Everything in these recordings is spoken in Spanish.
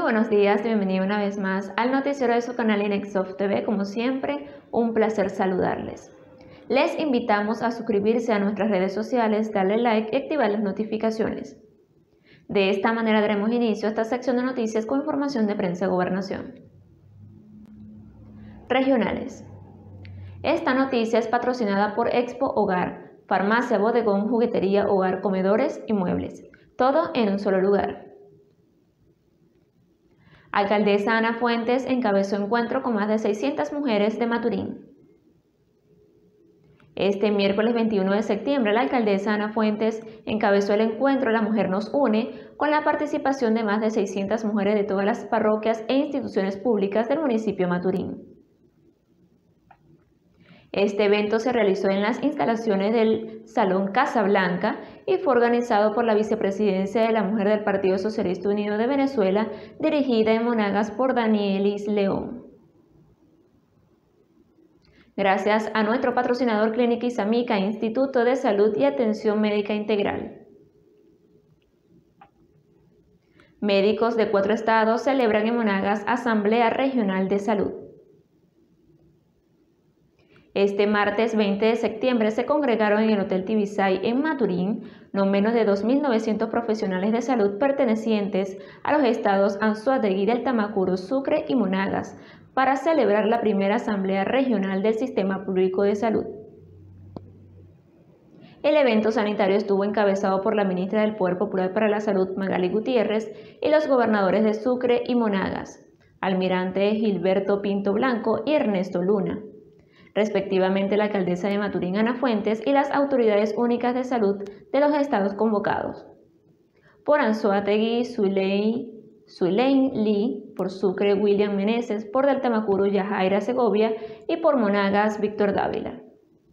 buenos días, bienvenido una vez más al noticiero de su canal Inexsoft TV. Como siempre, un placer saludarles. Les invitamos a suscribirse a nuestras redes sociales, darle like y activar las notificaciones. De esta manera daremos inicio a esta sección de noticias con información de prensa y gobernación. Regionales. Esta noticia es patrocinada por Expo Hogar, farmacia, bodegón, juguetería, hogar, comedores y muebles. Todo en un solo lugar. Alcaldesa Ana Fuentes encabezó encuentro con más de 600 mujeres de Maturín. Este miércoles 21 de septiembre, la alcaldesa Ana Fuentes encabezó el encuentro La Mujer Nos Une con la participación de más de 600 mujeres de todas las parroquias e instituciones públicas del municipio de Maturín. Este evento se realizó en las instalaciones del Salón Casa Blanca y fue organizado por la Vicepresidencia de la Mujer del Partido Socialista Unido de Venezuela, dirigida en Monagas por Danielis León. Gracias a nuestro patrocinador Clínica Isamica, Instituto de Salud y Atención Médica Integral. Médicos de 4 estados celebran en Monagas Asamblea Regional de Salud. Este martes 20 de septiembre se congregaron en el Hotel Tibisay en Maturín no menos de 2.900 profesionales de salud pertenecientes a los estados Anzoátegui, del Tamacuro, Sucre y Monagas para celebrar la primera Asamblea Regional del Sistema Público de Salud. El evento sanitario estuvo encabezado por la ministra del Poder Popular para la Salud, Magali Gutiérrez, y los gobernadores de Sucre y Monagas, almirante Gilberto Pinto Blanco y Ernesto Luna, respectivamente la alcaldesa de Maturín, Ana Fuentes, y las autoridades únicas de salud de los estados convocados. Por Anzoátegui, Zulein Lee; por Sucre, William Meneses; por del Tamacuro, Yajaira Segovia; y por Monagas, Víctor Dávila.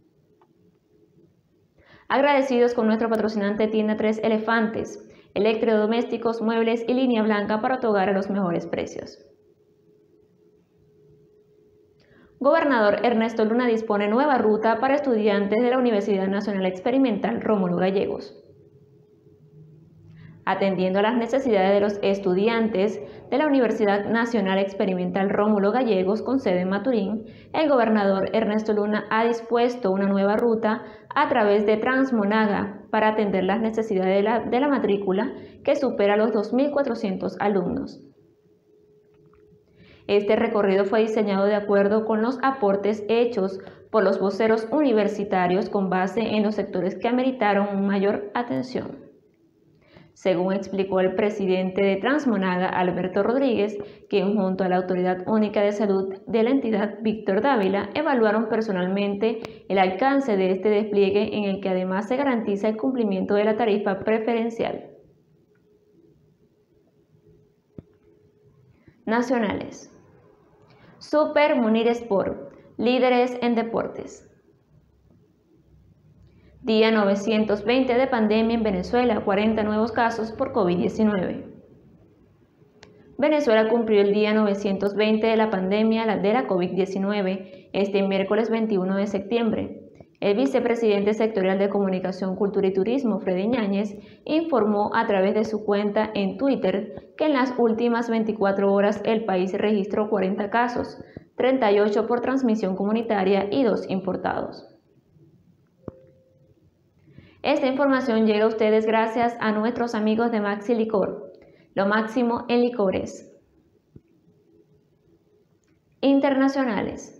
Agradecidos con nuestro patrocinante Tienda Tres Elefantes, electrodomésticos, muebles y línea blanca para tu hogar a los mejores precios. Gobernador Ernesto Luna dispone nueva ruta para estudiantes de la Universidad Nacional Experimental Rómulo Gallegos. Atendiendo a las necesidades de los estudiantes de la Universidad Nacional Experimental Rómulo Gallegos, con sede en Maturín, el gobernador Ernesto Luna ha dispuesto una nueva ruta a través de Transmonaga para atender las necesidades de la matrícula, que supera los 2.400 alumnos. Este recorrido fue diseñado de acuerdo con los aportes hechos por los voceros universitarios con base en los sectores que ameritaron mayor atención. Según explicó el presidente de Transmonaga, Alberto Rodríguez, quien junto a la Autoridad Única de Salud de la entidad, Víctor Dávila, evaluaron personalmente el alcance de este despliegue, en el que además se garantiza el cumplimiento de la tarifa preferencial. Nacionales. Super Munir Sport, líderes en deportes. Día 920 de pandemia en Venezuela, 40 nuevos casos por COVID-19. Venezuela cumplió el día 920 de la pandemia de la COVID-19 este miércoles 21 de septiembre. El vicepresidente sectorial de Comunicación, Cultura y Turismo, Freddy Ñáñez, informó a través de su cuenta en Twitter que en las últimas 24 horas el país registró 40 casos, 38 por transmisión comunitaria y 2 importados. Esta información llega a ustedes gracias a nuestros amigos de Maxi Licor, lo máximo en licores. Internacionales.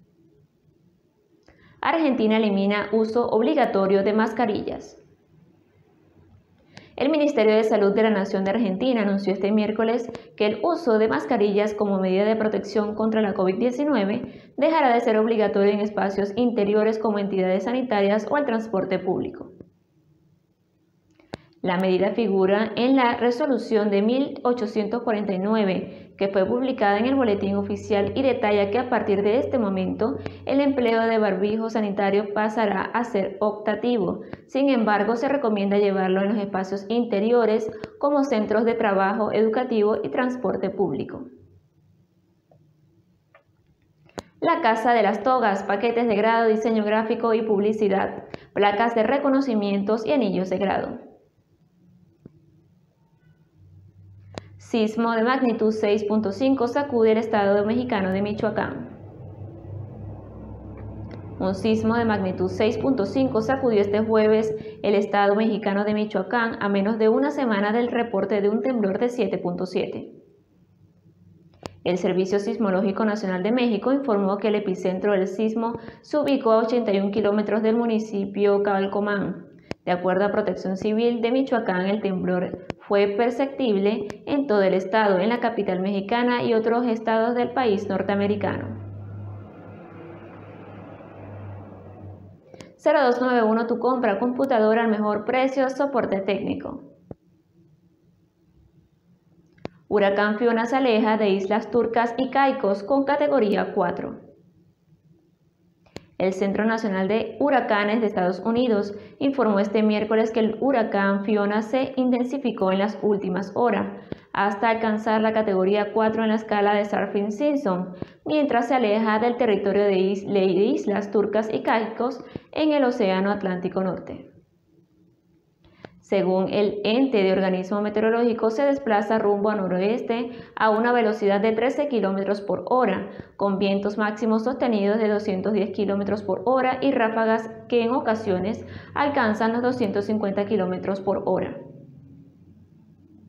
Argentina elimina uso obligatorio de mascarillas. El Ministerio de Salud de la Nación de Argentina anunció este miércoles que el uso de mascarillas como medida de protección contra la COVID-19 dejará de ser obligatorio en espacios interiores como entidades sanitarias o el transporte público. La medida figura en la resolución de 1849, que fue publicada en el Boletín Oficial, y detalla que a partir de este momento el empleo de barbijo sanitario pasará a ser optativo. Sin embargo, se recomienda llevarlo en los espacios interiores como centros de trabajo, educativo y transporte público. La Casa de las Togas, paquetes de grado, diseño gráfico y publicidad, placas de reconocimientos y anillos de grado. Sismo de magnitud 6.5 sacude el estado mexicano de Michoacán. Un sismo de magnitud 6.5 sacudió este jueves el estado mexicano de Michoacán a menos de una semana del reporte de un temblor de 7.7. El Servicio Sismológico Nacional de México informó que el epicentro del sismo se ubicó a 81 kilómetros del municipio Cabalcomán. De acuerdo a Protección Civil de Michoacán, el temblor fue perceptible en todo el estado, en la capital mexicana y otros estados del país norteamericano. 0291 Tu compra computadora al mejor precio, soporte técnico. Huracán Fiona se aleja de Islas Turcas y Caicos con categoría 4. El Centro Nacional de Huracanes de Estados Unidos informó este miércoles que el huracán Fiona se intensificó en las últimas horas hasta alcanzar la categoría 4 en la escala de Saffir-Simpson, mientras se aleja del territorio de Islas Turcas y Caicos en el Océano Atlántico Norte. Según el ente de organismo meteorológico, se desplaza rumbo a noroeste a una velocidad de 13 km por hora, con vientos máximos sostenidos de 210 km por hora y ráfagas que en ocasiones alcanzan los 250 km por hora.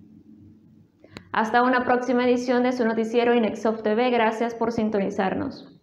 Hasta una próxima edición de su noticiero INEXOF TV. Gracias por sintonizarnos.